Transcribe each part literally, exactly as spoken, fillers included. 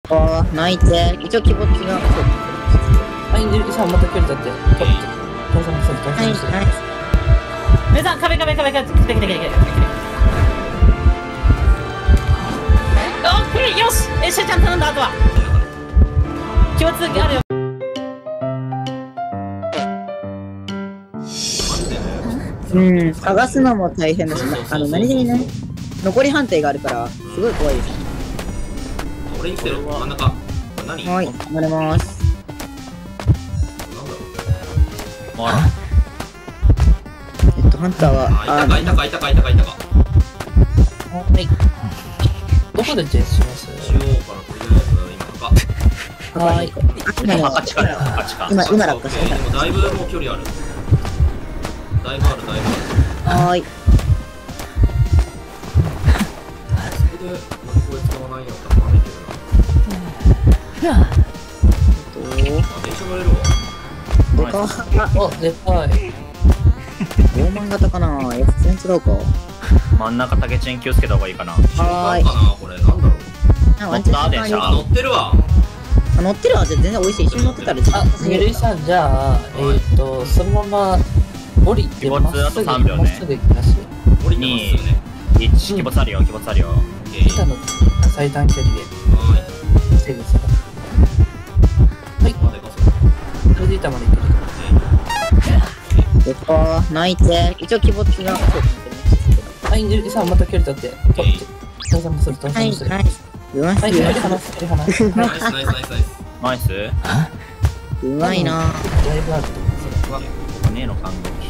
あー、泣いて。一応気持ちが。 はい、ゆきさんまた距離取って。倒さなさい、倒さなさい。皆さん、壁壁壁壁、来て来て来て来て来て。オッケー、よしえ、しゅうちゃん頼んだ、あとは。気持ちあるよ。 うん、探すのも大変だし、あの、何気にね、残り判定があるから、すごい怖いですね。 俺に来てる真ん中。何？ はい、頑張ります。 なんだろう。 えっと、ハンターは、 あ、いたかいたかいたかいたかいたか。 はい。どこでチェイスします？ 中央からとりあえず今か。 はい。 今、 赤地下だよ、赤地下。 今、今落下した。 でもだいぶもう距離ある。だいぶあるだいぶある。 はーい。 そこで乗り越え使わないんやったらダメけどな。 えっと、 あ、電車乗れるわ。 でかお、でかい。 ローマン型かな。エクセンスローか。 真ん中竹チェーン気をつけた方がいいかな。 はーい。 かなこれなんだろう。 あ、ワンチャン電車あ、乗ってるわ。 あ、乗ってるわ。じゃあ全然美味しい。一緒に乗ってたら時間あ、ゆるいさん、じゃあ、えっと、そのまま降りて、 気没まっすぐあとさんびょうねまっすぐ行きます。 降りてますよね。 いち、気没あるよ、気没あるよ。 板の最短距離では防ぐさ。はい、 い。までかそそれで板まで行ける。 でかー、泣いて。一応気持ちが。 はい、ゆるいさん、また距離取って。取って倒さなする、倒さはい、 なする。 はい。うまはい、 い距離離す、距離離す。 うまナイスナイスナイスナイス。 ナイスうまいな。 だいぶあると思う。 うわ、ねえの感動。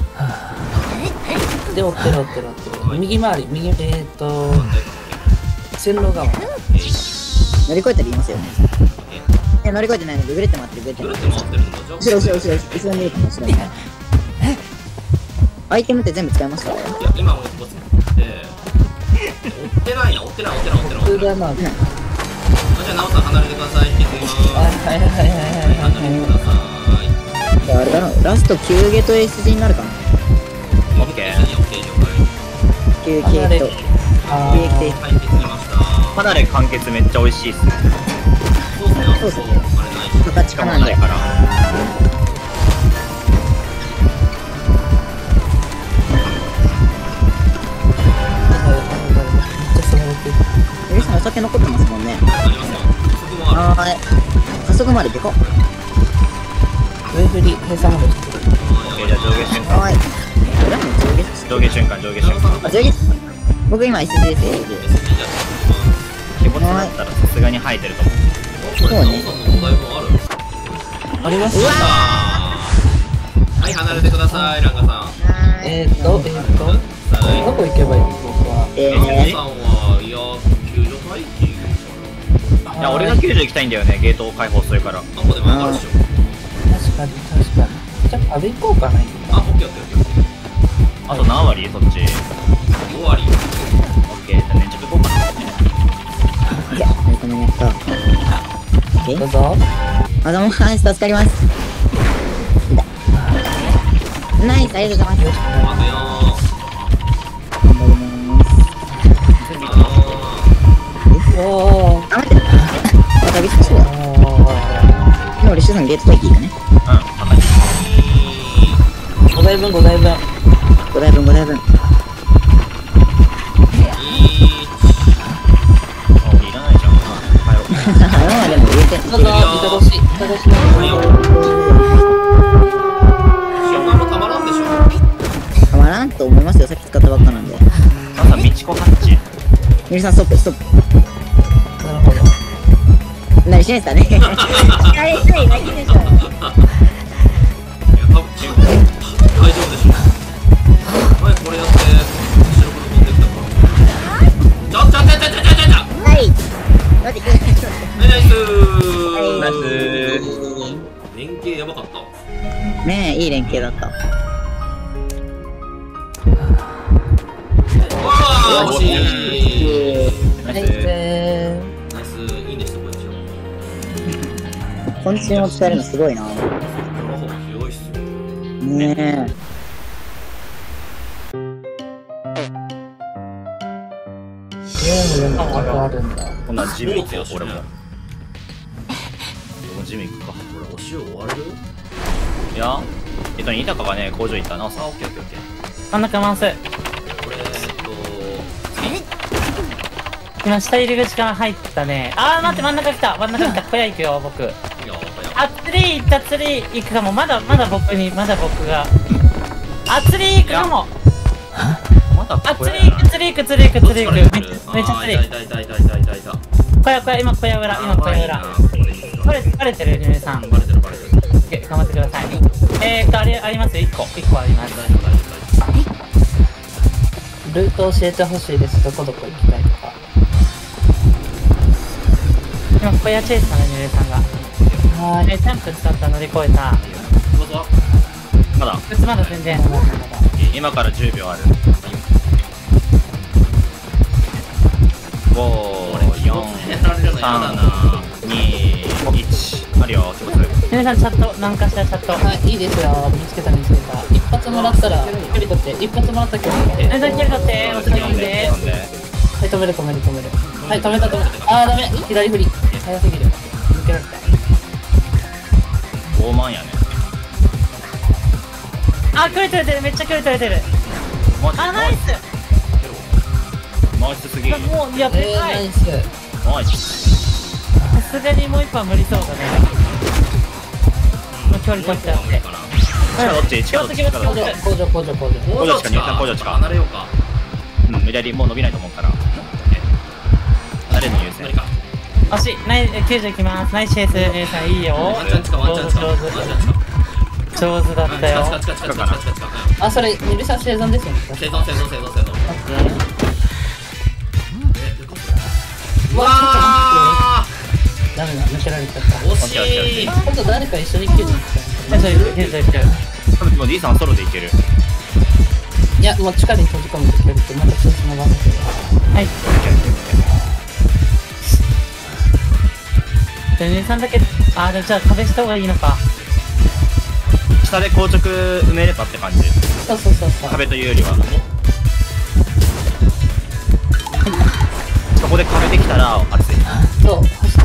で、追ってる追ってる追ってる。右回り、右、えーっと、線路側。 乗り越えたら言いますよね。いや、乗り越えてないので、ぐるって回ってる、ぐるってぐる回ってる。 って回ってるのか。 後ろ、後ろ、後ろ、後ろにいるかもしれない。アイテムって全部使いましたね。 いや、今も一つ持って追ってないな、追ってない追ってない追ってない追ってない。 普通だな。はいじゃあ、なおさん離れてください。引き継ぎます。 はいはいはいはいはい。 離れてください。 じゃあ、あれだな、ラストきゅうゲと エスジー になるかな。 オッケー。 オッケー、了解。 きゅうゲと。 あきゅうゲーはい、引き継ぎました。 離れ完結めっちゃ美味しいっすね。 そうっすね、 そうっすねあれないし。 と。形しかなんで。 かもないから。 ゆりさん、お酒残ってますもんね。 ありますよ。そこもある。 はーい。加速まででかっ。 上振り、閉鎖まで来てる。 オッケー、じゃあ上下瞬間。 はーい。これはもう上下です。 上下瞬間、上下瞬間。 あ、上下。僕今 エスジー です、エスジー。 エスジー じゃ気没だったらさすがに生えてると思う。 あ、これ、なおさんのお題もある。 ありますうわはい、離れてください、ランガさん。 はーい。 えーっと、えーっと、どこ行けばいいの僕は。 えランガー、 さんは、いや、救助待機かな。 いや、俺が救助行きたいんだよね、ゲートを開放するから。 あ、ここでも上がるでしょ。 確かに確かに。じゃあ、壁行こうかな。 あ、オッケーオッケーオッケー。 あと何割そっち。 ご割。 オッケー、じゃあね、ちょっと行こうかな。 いや、はい、このやった。オッケー。 どうぞ。 あ、どうも、はい、助かります。ナイス、ありがとうございます。 あとよ頑張ります。 ー。あおー。 あ、待って。またビスそうだ。今俺、シュさんゲート待機いいかね。 うん、高い。 ご台分、ご台分。 ご台分、ご台分。 ー。いい。 あ、俺いらないじゃん。帰ろう。 あ、でも入れて。 どうぞ、板越し、板越しの。 はいよ。塩がもたまらんでしょ。 たまらんと思いますよ。さっき使ったばっかなんで。 まさ、みちこハッチ。 ゆりさん、ストップ、ストップ。 なるほど。 何しないですかね。あれ、つい、泣きでしょ。 いや、多分中国大丈夫でしょ。前これやって、後ろから飛んできたから。ちょちょちょちょちょちょちょ。 はい。待って、ちょっと待って。 はい、ナイスー。 ナイス連携やばかった。 ねえ、いい連携だった。 わあ、惜しい。 ナイス。 ナイスー。 ナイス、いいね、すごいでしょ。 昆虫も使えるのすごいな。 この方が強いっすよ。 ねえ。 ゲームでもあるんだ。 こんなんジム行くよ、俺も。 もジム行くか。 これお塩終われる？ いや、えっとね、板がね、工場行ったな、 あ、 さ。 オッケーオッケーオッケー。 真ん中回す。 これ、えーっと、 今、下入り口から入ったね。あー、待って、真ん中来た。真ん中来た。小屋行くよ、僕。 いいよ、 あ、ツリー行った、ツリー行くかも。まだ、まだ僕に、まだ僕が。あ、ツリー行くかも。 まだあ、 これ釣り行く、釣り行く、釣り行く、釣り行く。めっちゃ、めっちゃ釣り。 いたいたいたいたいたいたいた。 小屋、小屋、今小屋裏、今小屋裏。バレ、バレてる、ゆめさん。 バレてるバレてる。 オッケー、頑張ってください。えーっと、あれ、ありますよ、一個。一個あります。 大丈夫大丈夫大丈ルート教えてほしいです。どこどこ行きたいとか。今、小屋チェイスなの、ゆめさんが。はーい。え、ジャンプ使った乗り越えた。 夫。どうぞ。 まだ。 普通まだ全然。 今からじゅうびょうある。ご、よん、さん、に、いち。あるよ、気持ち悪い。 ゆめさん、チャット、何かしらチャット。 はい、いいですよ。見つけた見つけた。一発もらったら、距離取って、一発もらったら距離取って。 ゆめさん、キル取って、お疲れ様です。 なんではい、止める止める止める。はい、止めた止めた。あー、ダメ。左振り。早すぎる。抜けられた。 傲慢やね。 あ、距離取れてる、めっちゃ距離取れてる。 マジあ、ナイス。 ナイスすぎる。 もう、いや、でえー、 かい。 ナイス。 マジ。 さすがにもう一本無理そうだね。もう距離取っちゃって。 地下どっち？地下どっち？地下どっち？ 工場工場工場。 工場地か。 工場地か離れようか。 うん、左もう伸びないと思うから。離れるの優先。 何か。 惜しい。ナイス、きゅうじゅういきます。ナイスシェイス、姉さんいいよ。 ワンチャン地かワンチャン地か。ワンチャン地か。 上手だったよ。 近近近近近近近近。 あ、それ、指差し生存ですよね。 生存生存生存生存。 オッケー。 うわダメだ、抜けられちゃった。 ー惜しい。 今度誰か一緒に切るんですか？ ナイス、ナイス、ナイス。 多分もう D さんソロでいける。 いや、もう地下に閉じ込めて距離ってまた調子の番ですよ。 はい。で、姉さんだけ、あ、じゃあ壁した方がいいのか。 下で硬直埋めればって感じ。 そうそうそうそう。 壁というよりは。そこで壁できたら熱い。 そう、走って。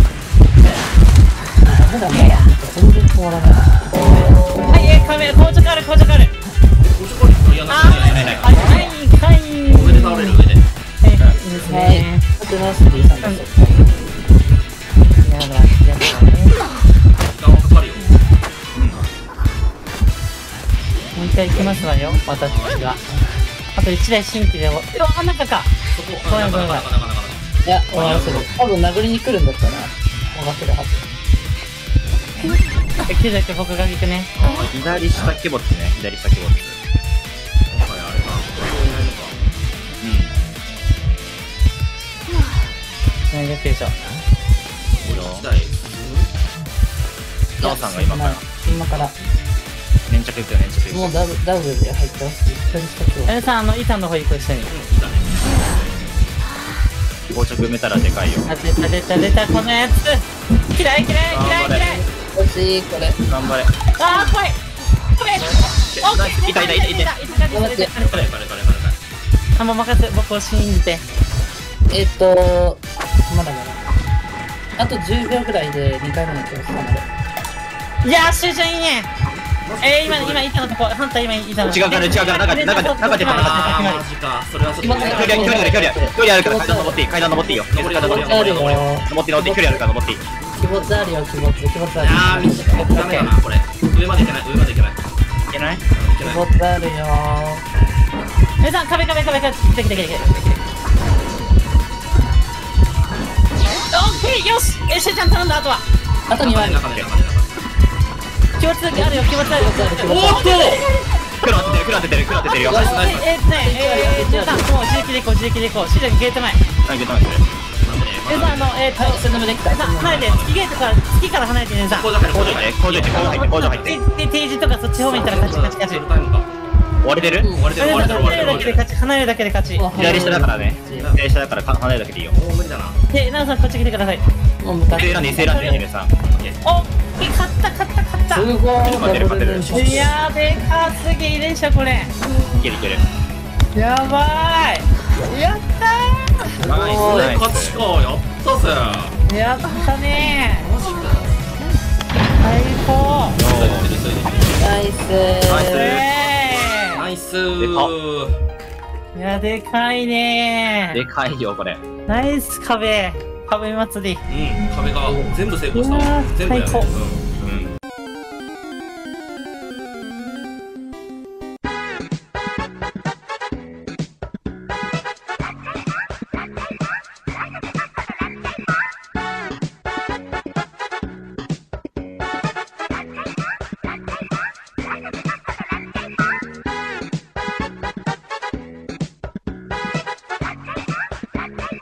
ダメだね。全然変わらない。 はい、え、壁、硬直ある、硬直ある。 おちょこり。いや、 あないないないない。 はい、はい、はい。 上で倒れる上で。 はい、いいですはい。 ね。 あとナース D さんです。 やだ、やだね。 時間はかかるよ。 もう一回行きますわよ、私たちは。あと一台新規で、うわ、中か。 そこ。 ごめんごめんなかなかなかなか。 いや、終わらせる。多分殴りに来るんだったら、終わらせるはず。 え、きゅうじゅういち僕が行くね。 左下鬼没ね。左下鬼没。 今回あれか。ここいないのか。 何がきゅうじゅういち。 一台。 ナオさんが今から今から。 粘着いくよ、粘着いく。 もうダブダブルで入ってます。一人した今日。 え、さん、あの、板の方行く一緒に。 いたね。 硬直埋めたらでかいよ。 あ、出た出た出た、このやつ。嫌い嫌い嫌い嫌い。 欲しい、これ。 頑張れ。 あー、怖い。怖い。オッケー。 痛い痛い痛い痛い痛い痛い痛い痛い痛い。 バレバレバレバレバレ。 あ、もう任せ、僕を信じて。 えっと、まだまだ。あとじゅうびょうぐらいでにかいめの教室まで。 いやー、しゅうちゃんいいね。えー、今、今、板のとこ、ハンター今、板のとこ。 違うから違うから中で中で中であー、マジか。それはちょっと。 今距離距離ある距離ある距離あるから階段登っていい階段登っていいよ。 登り階段登ってあるよ。 登って登って距離あるから登っていい。 気持ちあるよ、気持ち。気持ちある。 あー、みダメだな、これ。上までいけない、上までいけない。いいけない？ けない。 気持ちあるよ。 皆さん、壁壁壁壁、来て来て来て来て。オッケー、よし。え、しゅうちゃん頼んだ、あとは。 あとにわり。 中で中で中で。 気持ちあるよ、気持ちあるよ。 おーっと黒当ててる黒当ててる黒当ててるよ。 ナイスナイス。 えーっとね、えー、皆さん、もう自力でいこう、自力でいこう。しゅうちゃんゲート前。 投げたんですね。 皆さん、あの、えーっと、 はい、それでもできた。 皆さん、離れて、月ゲートから、月から離れて、皆さん。 工場入る、工工場場入る。 入って工場入って工場入って工場入って。 で、定時とかそっち方面行ったら勝ち勝ち勝ち。 タイムか。 終われてる？ うん終われてる終われてる終われてる終われてる。 離れるだけで勝ち、離れるだけで勝ち。 左下だからね。左下だからか離れるだけでいいよ。 もう無理だな。 で、ナオさん、こっち来てください。 もう向かって。 伊勢選んで伊勢選んでニルさん。 おっ、勝った、勝った、勝った。 すごい。 勝てる勝てるいやー、でかすぎでしょ、これ。 いけるいける。 やばーい。やったナイスナイス。 勝ちか、やったぜ。 ー。やったねマジか。 最高。 ナイスナイスえナイスでかーいや、でかいねでかいよこれ。 ー。ナイス壁。壁祭り。 うん、壁が全部成功したわ。 うわー全部やね。 最高うん